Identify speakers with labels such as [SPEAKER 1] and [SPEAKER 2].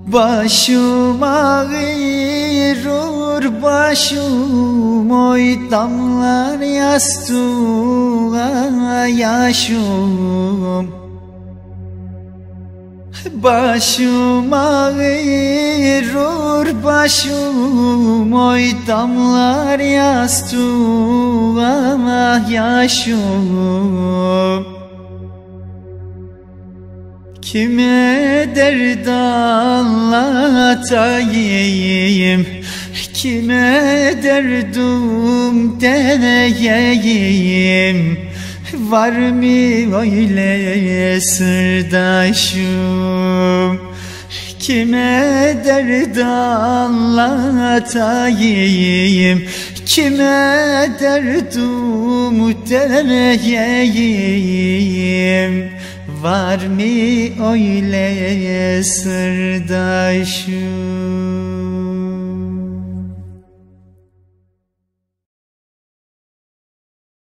[SPEAKER 1] Başım ağrır başım, oy damlar yastığa yaşım. Başım ağrır başım, oy damlar yastığa yaşım. Kime derd anlatayım, kime derdim deneyeyim? Var mı öyle sırdaşım? Kime derd anlatayım, kime derdim deneyeyim? Var mı öyle sırdaşım?